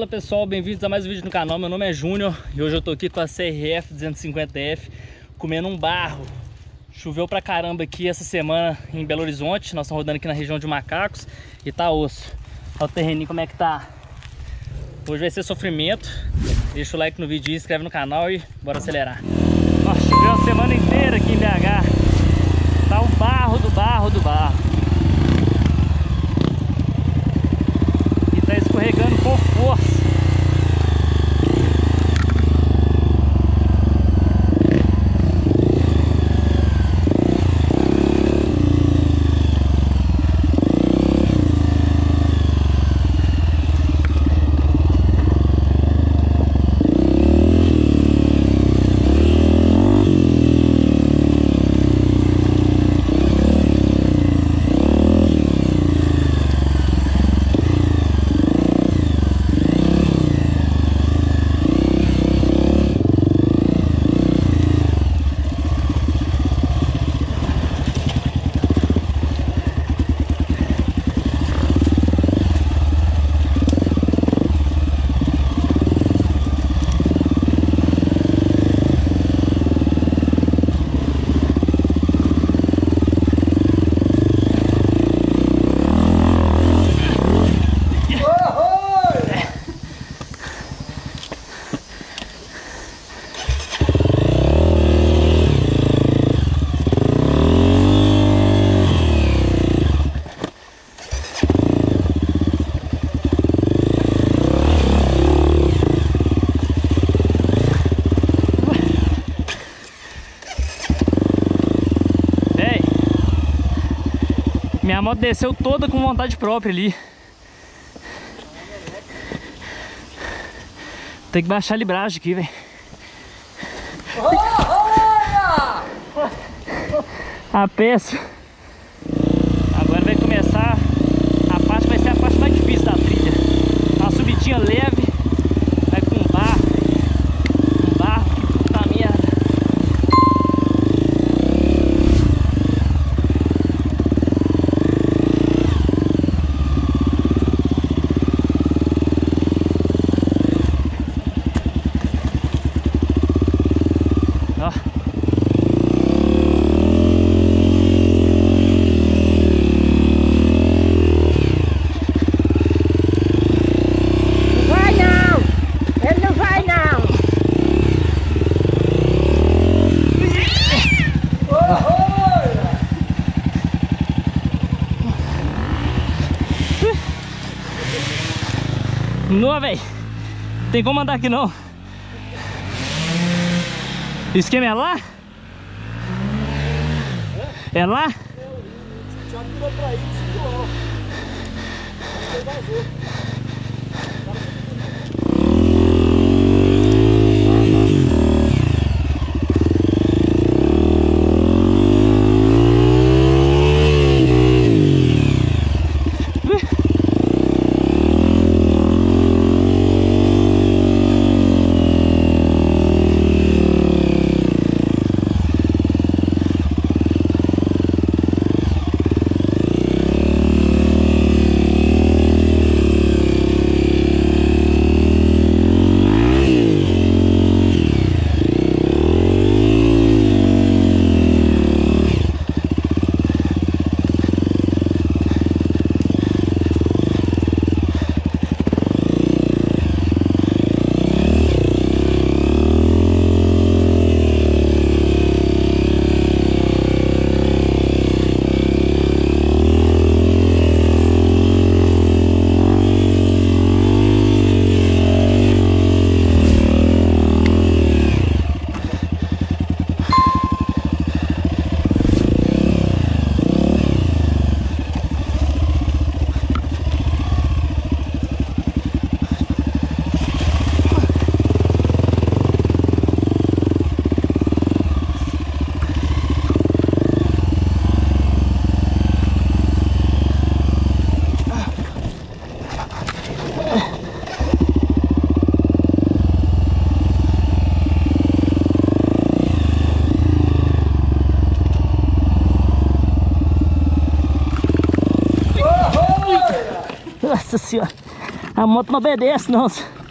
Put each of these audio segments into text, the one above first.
Fala pessoal, bem-vindos a mais um vídeo no canal. Meu nome é Júnior e hoje eu tô aqui com a CRF 250F comendo um barro. Choveu pra caramba aqui essa semana em Belo Horizonte. Nós estamos rodando aqui na região de Macacos e tá osso. Olha o terreninho como é que tá. Hoje vai ser sofrimento. Deixa o like no vídeo, inscreve no canal e bora acelerar. Nossa, choveu a semana inteira aqui em BH. Tá o barro do barro do barro. E tá escorregando com força. Minha moto desceu toda com vontade própria ali. Tem que baixar a libragem aqui, velho. A peça. Agora vai começar a parte, vai ser a parte mais difícil da trilha. Uma subidinha leve. Vai com barro. Um barro que puta merda. Não, velho. Tem como andar aqui não. O esquema é lá? É lá? Já virou pra aí, segurou. Acho que vazou. Nossa senhora. A moto não obedece, não.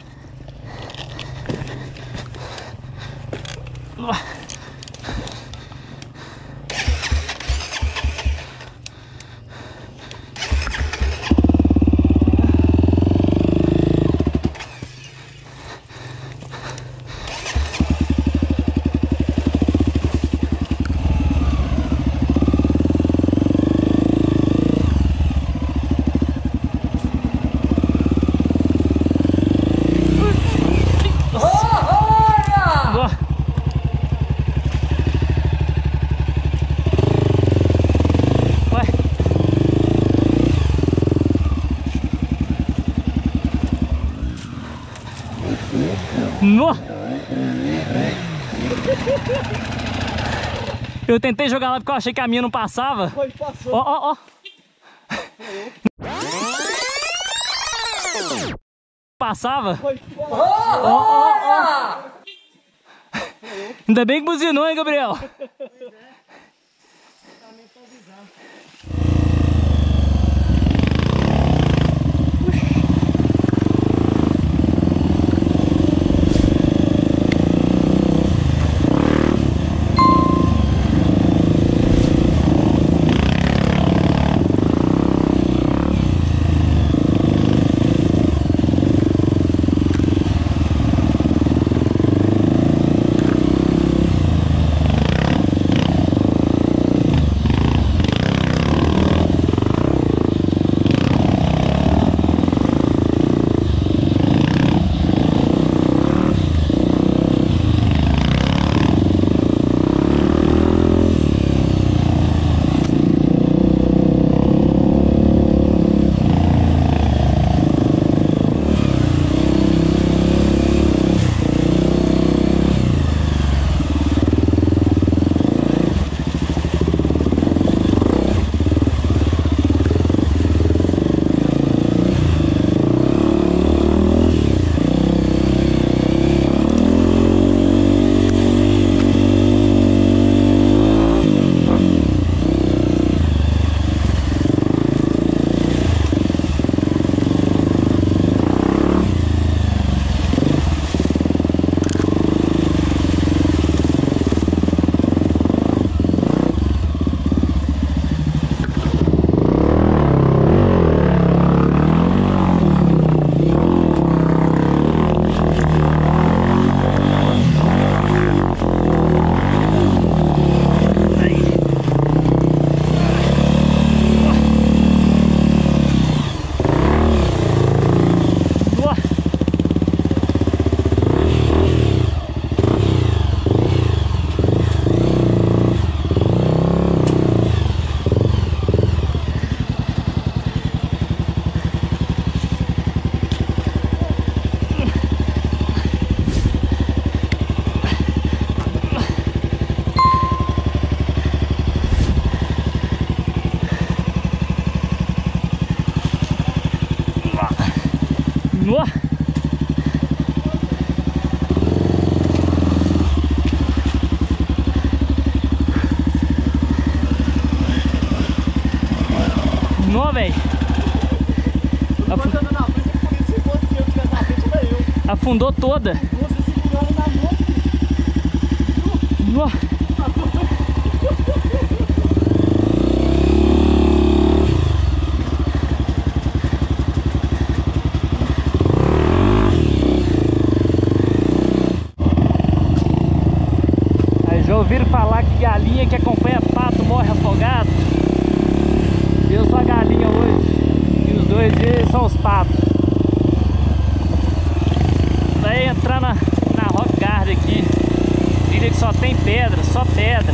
No! Eu tentei jogar lá porque eu achei que a minha não passava. Foi, passou. Ó, ó, ó. Passava? Foi, ó, ó, ó. Ainda bem que buzinou, hein, Gabriel? No! No, velho! Afundou toda! Você segurando na mão. No! Já ouviram falar que galinha que acompanha pato morre afogado? Eu sou a galinha hoje e os dois são os patos. Daí entrar na Rock Garden aqui, trilha que só tem pedra, só pedra.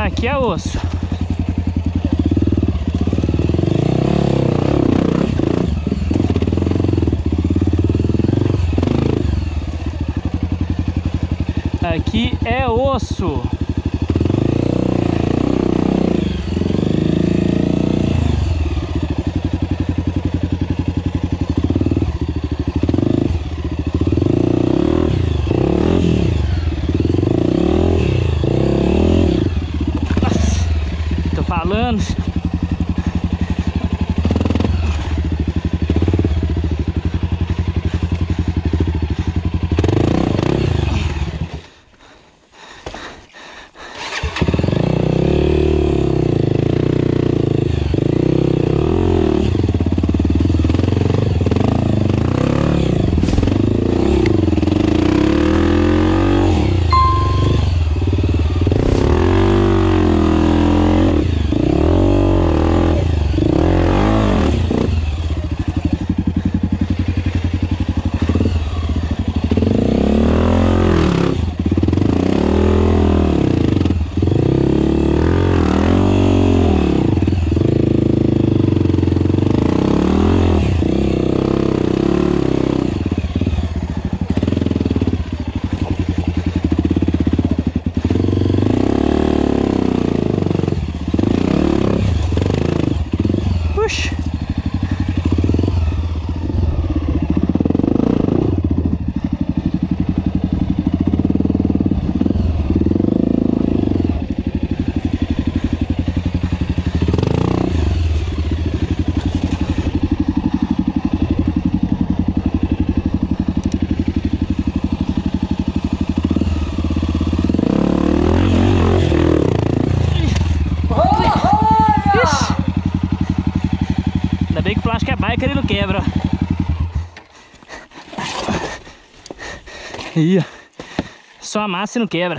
Aqui é osso. Aqui é osso. Tô falando. Ainda bem que o plástico é biker e não quebra. Aí, ó. Só amassa e não quebra.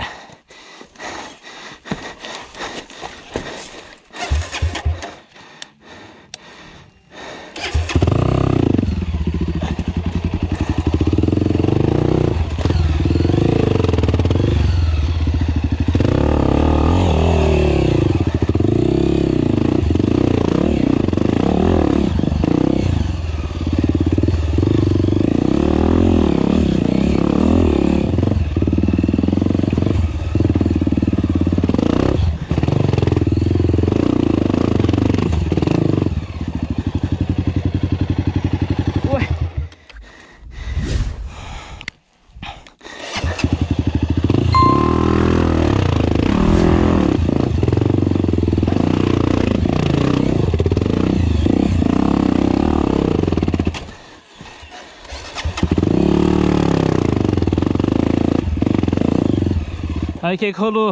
Olha o que rolou.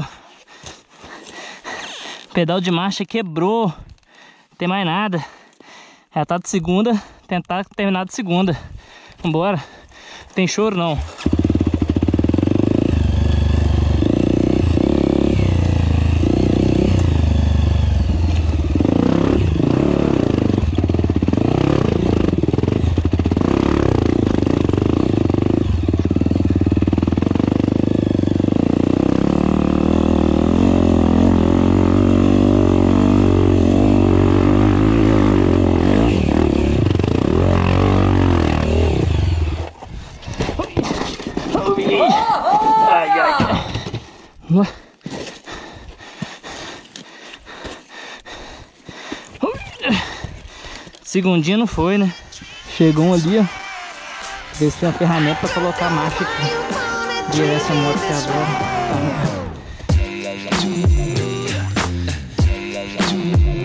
O pedal de marcha quebrou. Não tem mais nada. Já tá de segunda. Tentar terminar de segunda. Vambora. Não tem choro não. Ai, ai. Segundinho não foi, né? Chegou um ali, ó. Ver se tem uma ferramenta pra colocar a marcha aqui. Virar essa moto aqui agora. Tá.